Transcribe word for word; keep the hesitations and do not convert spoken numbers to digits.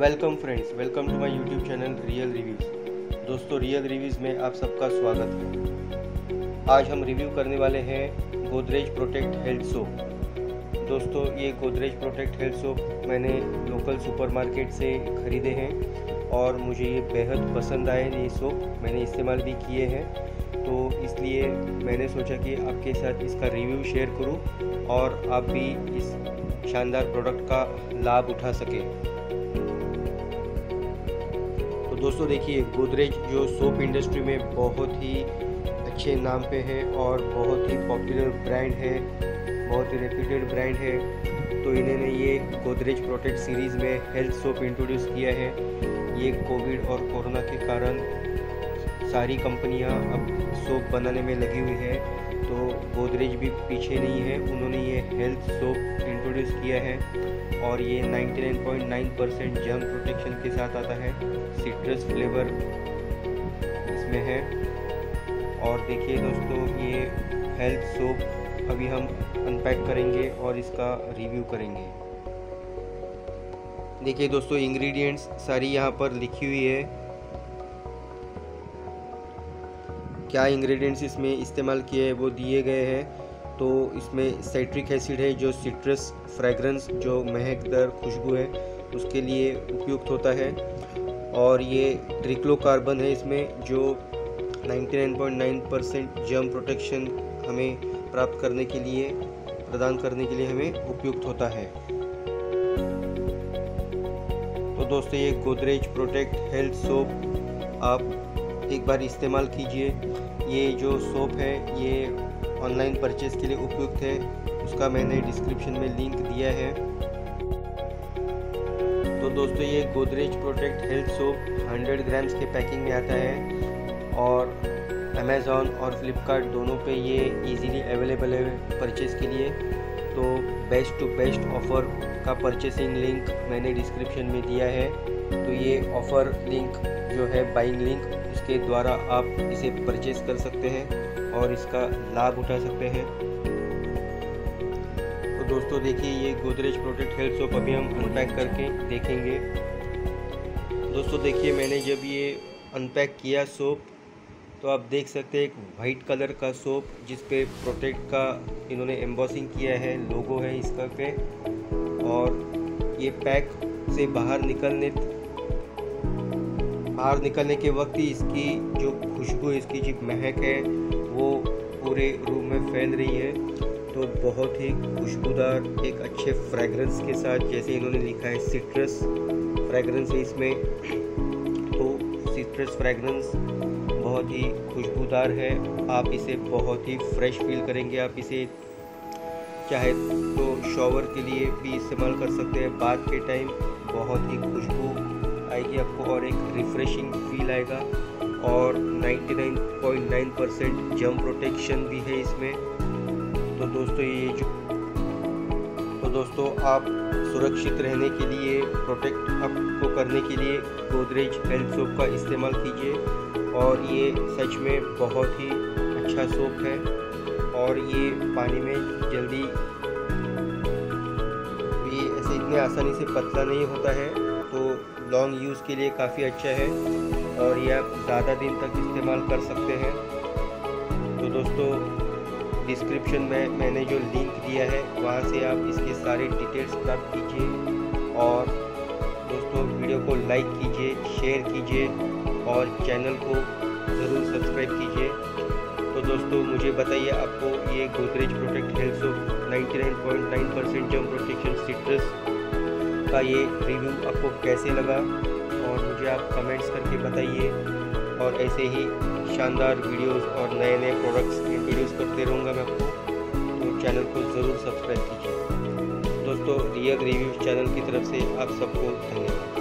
Welcome friends, welcome to my YouTube channel real reviews. दोस्तों, real reviews में आप सबका स्वागत है। आज हम रिव्यू करने वाले हैं गोदरेज प्रोटेक्ट हेल्थ सोप। दोस्तों, ये गोदरेज प्रोटेक्ट हेल्थ सोप मैंने लोकल सुपरमार्केट से ख़रीदे हैं और मुझे ये बेहद पसंद आए। ये सोप मैंने इस्तेमाल भी किए हैं, तो इसलिए मैंने सोचा कि आपके साथ इसका रिव्यू शेयर करूं और आप भी इस शानदार प्रोडक्ट का लाभ उठा सकें। तो दोस्तों देखिए, गोदरेज जो सोप इंडस्ट्री में बहुत ही अच्छे नाम पे है और बहुत ही पॉपुलर ब्रांड है, बहुत ही रेप्यूटेड ब्रांड है। तो इन्होंने ये गोदरेज प्रोटेक्ट सीरीज़ में हेल्थ सोप इंट्रोड्यूस किया है। ये कोविड और कोरोना के कारण सारी कंपनियां अब सोप बनाने में लगी हुई है, तो गोदरेज भी पीछे नहीं है। उन्होंने ये हेल्थ सोप इंट्रोड्यूस किया है और ये निन्यानवे पॉइंट नौ परसेंट जर्म प्रोटेक्शन के साथ आता है। सिट्रस फ्लेवर इसमें है। और देखिए दोस्तों, ये हेल्थ सोप अभी हम अनपैक करेंगे और इसका रिव्यू करेंगे। देखिए दोस्तों, इंग्रेडिएंट्स सारी यहाँ पर लिखी हुई है। क्या इंग्रेडिएंट्स इसमें इस्तेमाल किए हैं वो दिए गए हैं। तो इसमें साइट्रिक एसिड है जो सिट्रस फ्रेगरेंस, जो महकदार खुशबू है, उसके लिए उपयुक्त होता है। और ये ट्रिक्लोकार्बन है इसमें, जो निन्यानवे पॉइंट नौ परसेंट जर्म प्रोटेक्शन हमें प्राप्त करने के लिए प्रदान करने के लिए हमें उपयुक्त होता है। तो दोस्तों, ये गोदरेज प्रोटेक्ट हेल्थ सोप आप एक बार इस्तेमाल कीजिए। ये जो सोप है ये ऑनलाइन परचेज के लिए उपयुक्त है, उसका मैंने डिस्क्रिप्शन में लिंक दिया है। तो दोस्तों, ये गोदरेज प्रोटेक्ट हेल्थ सोप सौ ग्राम्स के पैकिंग में आता है और अमेज़ॉन और फ्लिपकार्ट दोनों पे ये इजीली अवेलेबल है परचेज़ के लिए। तो बेस्ट टू बेस्ट ऑफ़र का परचेसिंग लिंक मैंने डिस्क्रिप्शन में दिया है। तो ये ऑफ़र लिंक जो है, बाइंग लिंक, उसके द्वारा आप इसे परचेज़ कर सकते हैं और इसका लाभ उठा सकते हैं। तो दोस्तों देखिए, ये गोदरेज प्रोटेक्ट हेल्थ सोप अभी हम अनपैक करके देखेंगे। दोस्तों देखिए, मैंने जब ये अनपैक किया सोप, तो आप देख सकते हैं एक वाइट कलर का सोप जिस पे प्रोटेक्ट का इन्होंने एम्बॉसिंग किया है, लोगो है इसका पे। और ये पैक से बाहर निकलने बाहर निकलने के वक्त ही इसकी जो खुशबू है, इसकी जो महक है, वो पूरे रूम में फैल रही है। तो बहुत ही खुशबूदार एक अच्छे फ्रेगरेंस के साथ, जैसे इन्होंने लिखा है सिट्रस फ्रेगरेंस है इसमें, तो सिट्रस फ्रेगरेंस बहुत ही खुशबूदार है। आप इसे बहुत ही फ्रेश फील करेंगे। आप इसे चाहे तो शॉवर के लिए भी इस्तेमाल कर सकते हैं। बाथ के टाइम बहुत ही खुशबू आएगी आपको और एक रिफ्रेशिंग फील आएगा। और निन्यानवे पॉइंट नौ परसेंट जर्म प्रोटेक्शन भी है इसमें। तो दोस्तों ये जो तो दोस्तों आप सुरक्षित रहने के लिए, प्रोटेक्ट आपको करने के लिए गोदरेज हेल्थ सोप का इस्तेमाल कीजिए। और ये सच में बहुत ही अच्छा सोप है और ये पानी में जल्दी, ये ऐसे इतने आसानी से पतला नहीं होता है, तो लॉन्ग यूज़ के लिए काफ़ी अच्छा है और ये आप ज़्यादा दिन तक इस्तेमाल कर सकते हैं। तो दोस्तों, डिस्क्रिप्शन में मैंने जो लिंक दिया है वहाँ से आप इसके सारे डिटेल्स प्राप्त कीजिए। और दोस्तों, वीडियो को लाइक कीजिए, शेयर कीजिए और चैनल को ज़रूर सब्सक्राइब कीजिए। तो दोस्तों, मुझे बताइए आपको ये गोदरेज प्रोटेक्ट हेल्थ सोप निन्यानवे पॉइंट नौ परसेंट जर्म प्रोटेक्शन सिट्रस का ये रिव्यू आपको कैसे लगा, और मुझे आप कमेंट्स करके बताइए। और ऐसे ही शानदार वीडियोस और नए नए प्रोडक्ट्स इंट्रोड्यूस करते रहूँगा मैं आपको, तो चैनल को ज़रूर सब्सक्राइब कीजिए। दोस्तों, रियल रिव्यूज़ चैनल की तरफ से आप सबको धन्यवाद।